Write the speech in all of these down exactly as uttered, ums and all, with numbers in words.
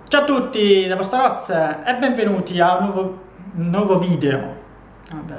Ciao a tutti da vostro Roz e benvenuti a un nuovo, un nuovo video. Vabbè.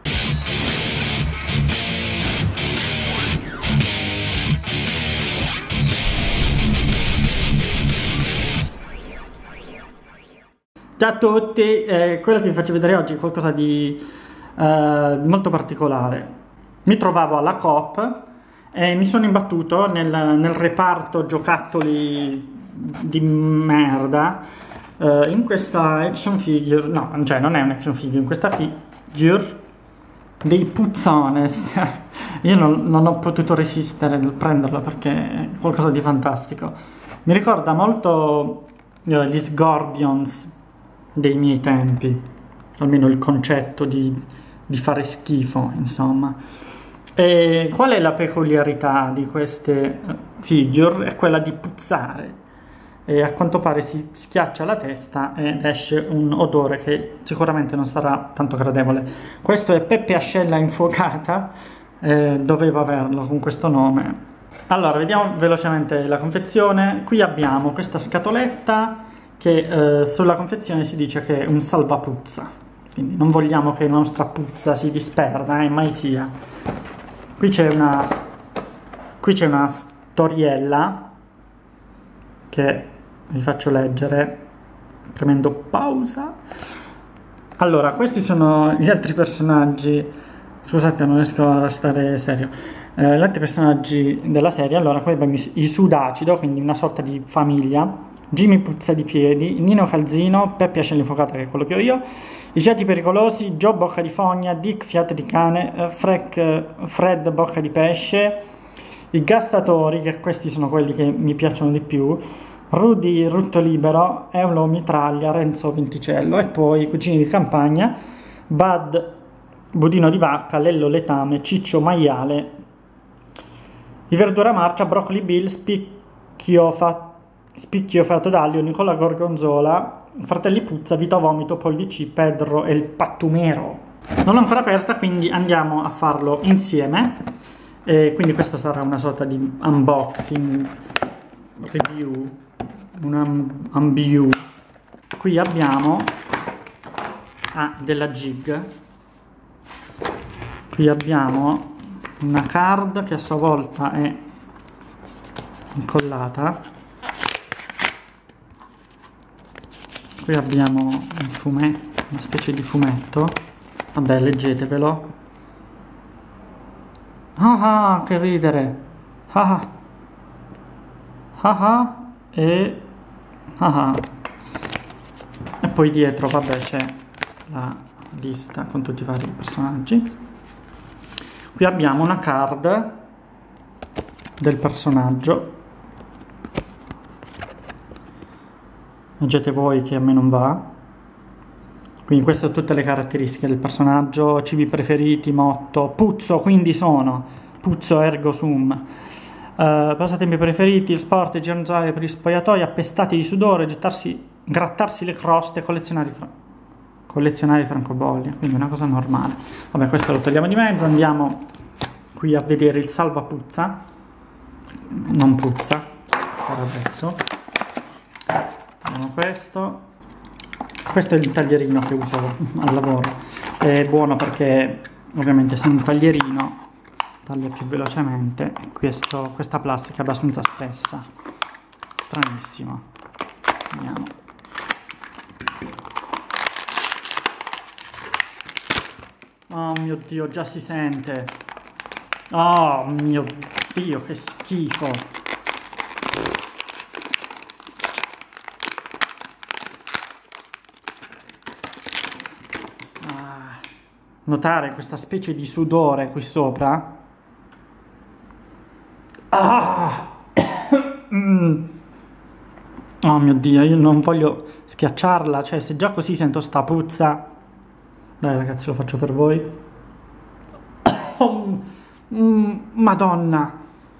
Ciao a tutti, eh, quello che vi faccio vedere oggi è qualcosa di eh, molto particolare. Mi trovavo alla Coop e mi sono imbattuto nel, nel reparto giocattoli di merda eh, in questa action figure, no, cioè non è un action figure, in questa figure dei Puzzones. Io non, non ho potuto resistere nel prenderlo perché è qualcosa di fantastico. Mi ricorda molto eh, gli Scorpions dei miei tempi, almeno il concetto di, di fare schifo, insomma. E qual è la peculiarità di queste figure? È quella di puzzare. E a quanto pare si schiaccia la testa ed esce un odore che sicuramente non sarà tanto gradevole. Questo è Pepe Ascella infuocata, eh, dovevo averlo con questo nome. Allora, vediamo velocemente la confezione. Qui abbiamo questa scatoletta che eh, sulla confezione si dice che è un salvapuzza, quindi non vogliamo che la nostra puzza si disperda, eh, mai sia. Qui c'è una, qui c'è una storiella che vi faccio leggere premendo pausa. Allora, questi sono gli altri personaggi. Scusate, non riesco a restare serio. Eh, gli altri personaggi della serie. Allora, qui abbiamo i Sudacido, quindi una sorta di famiglia. Jimmy Puzza di Piedi, Nino Calzino, Peppe Ascella infuocata, che è quello che ho io, i Fiati Pericolosi, Joe Bocca di Fogna, Dick Fiato di Cane, eh, Fred, Fred Bocca di Pesce, i Gassatori, che questi sono quelli che mi piacciono di più, Rudy Rutto Libero, Eulo Mitraglia, Renzo Venticello, e poi i Cugini di Campagna, Bud Budino di Vacca, Lello Letame, Ciccio Maiale, i Verdura Marcia, Broccoli Bill, Spicchio Fatto, Spicchio Fato d'Aglio, Nicola Gorgonzola, Fratelli Puzza, Vito Vomito, Polvici, Pedro e il Pattumero. Non l'ho ancora aperta, quindi andiamo a farlo insieme. E quindi questo sarà una sorta di unboxing, review, un unview. Qui abbiamo ah, della Jig. Qui abbiamo una card che a sua volta è incollata. Qui abbiamo un fumetto, una specie di fumetto. Vabbè, leggetevelo. Ah ah, che ridere. Ah ah. Ah ah. E ah ah. E poi dietro, vabbè, c'è la lista con tutti i vari personaggi. Qui abbiamo una card del personaggio. Leggete voi che a me non va. Quindi queste sono tutte le caratteristiche del personaggio: cibi preferiti, motto, puzzo, quindi sono, puzzo ergo sum, uh, passatempi preferiti, il sport, giornale per gli spogliatoi, appestati di sudore, gettarsi, grattarsi le croste, collezionare, fra collezionare francobolli, quindi una cosa normale. Vabbè, questo lo togliamo di mezzo, andiamo qui a vedere il salvapuzza, non puzza, per adesso. Questo questo è il taglierino che uso al lavoro, è buono perché ovviamente se un taglierino taglia più velocemente. E questo, questa plastica è abbastanza spessa, stranissimo. Vediamo. Oh mio Dio, già si sente. Oh mio Dio, che schifo. Notare questa specie di sudore qui sopra. Ah! mm. Oh mio Dio, io non voglio schiacciarla, cioè se già così sento sta puzza. Dai ragazzi, lo faccio per voi. Oh, mm, Madonna.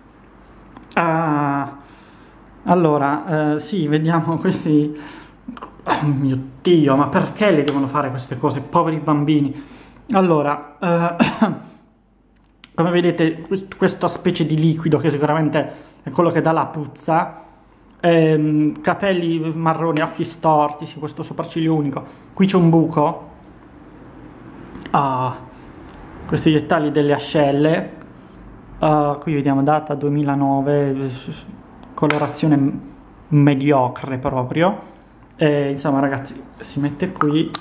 Ah. Allora, eh, sì, vediamo questi. Oh mio Dio, ma perché le devono fare queste cose, poveri bambini? Allora, eh, come vedete, questa specie di liquido che sicuramente è quello che dà la puzza, ehm, capelli marroni, occhi storti, sì, questo sopracciglio unico. Qui c'è un buco, ah, questi dettagli delle ascelle, uh, qui vediamo data duemilanove, colorazione mediocre proprio, e insomma ragazzi, si mette qui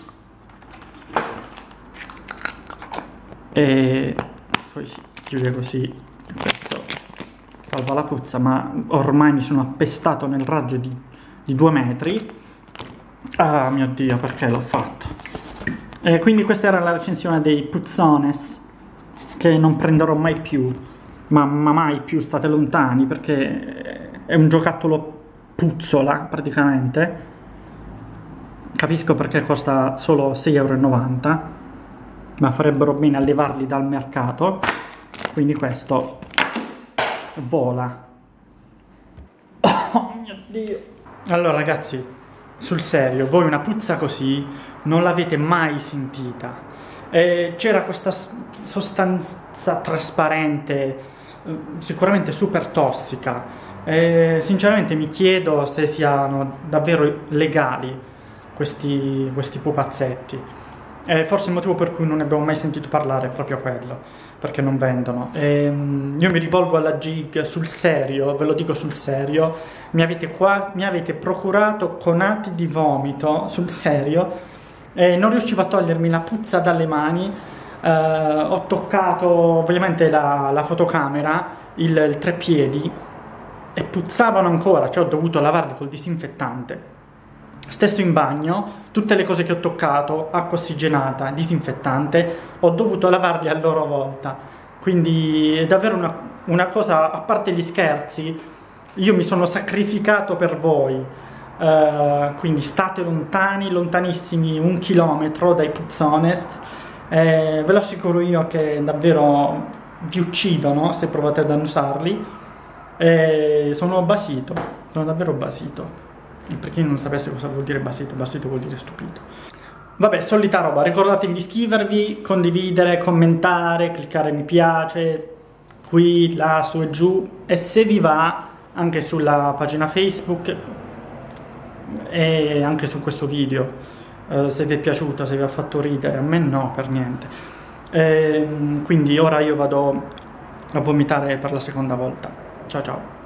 e poi si chiude così. Questo salva la puzza, ma ormai mi sono appestato nel raggio di, di due metri. Ah mio Dio, perché l'ho fatto? E quindi questa era la recensione dei puzzones, che non prenderò mai più, ma, ma mai più, state lontani, perché è un giocattolo puzzola praticamente. Capisco perché costa solo sei e novanta euro, ma farebbero bene a levarli dal mercato. Quindi questo vola. Oh mio Dio. Allora ragazzi, sul serio, voi una puzza così non l'avete mai sentita. Eh, c'era questa sostanza trasparente, eh, sicuramente super tossica. Eh, sinceramente mi chiedo se siano davvero legali questi, questi pupazzetti. Eh, forse il motivo per cui non ne abbiamo mai sentito parlare è proprio quello, perché non vendono. E, io mi rivolgo alla Gig sul serio, ve lo dico sul serio, mi avete, qua, mi avete procurato conati di vomito, sul serio, e non riuscivo a togliermi la puzza dalle mani. Eh, ho toccato ovviamente la, la fotocamera, il, il treppiedi, e puzzavano ancora, cioè ho dovuto lavarli col disinfettante. Stesso in bagno, tutte le cose che ho toccato, acqua ossigenata, disinfettante, ho dovuto lavarli a loro volta. Quindi è davvero una, una cosa, a parte gli scherzi, io mi sono sacrificato per voi. Uh, quindi state lontani, lontanissimi, un chilometro dai puzzones. Eh, ve lo assicuro io che davvero vi uccidono se provate ad annusarli. Eh, sono basito, sono davvero basito. Per chi non sapesse cosa vuol dire basito, basito vuol dire stupito. Vabbè, solita roba, ricordatevi di iscrivervi, condividere, commentare, cliccare mi piace, qui, là, su e giù, e se vi va anche sulla pagina Facebook e anche su questo video, eh, se vi è piaciuto, se vi ha fatto ridere, a me no, per niente. E, quindi ora io vado a vomitare per la seconda volta. Ciao ciao.